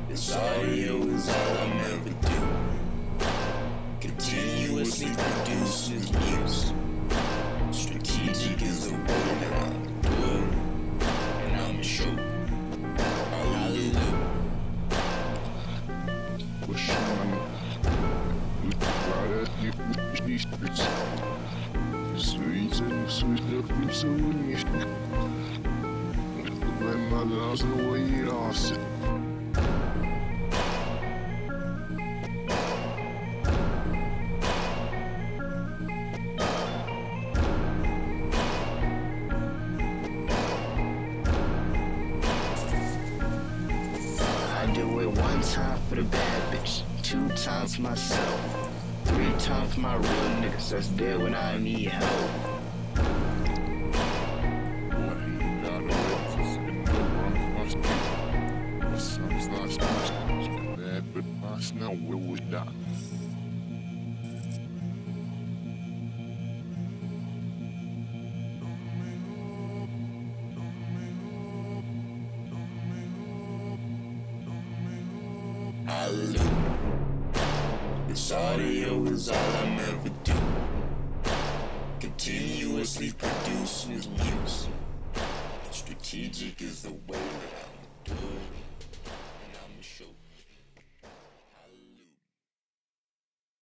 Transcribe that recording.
This audio is all I'm ever do. Continuously produce is muse. Strategic is the way that I'm doing, and I'm sure. Hallelujah. I do it 1 time for the bad bitch, 2 times for myself, 3 times for my real niggas that's there when I need help. Now where we die. Hallelujah. This audio is all I'm ever do. Continuously producing is muse. Strategic is the way that I'm doing.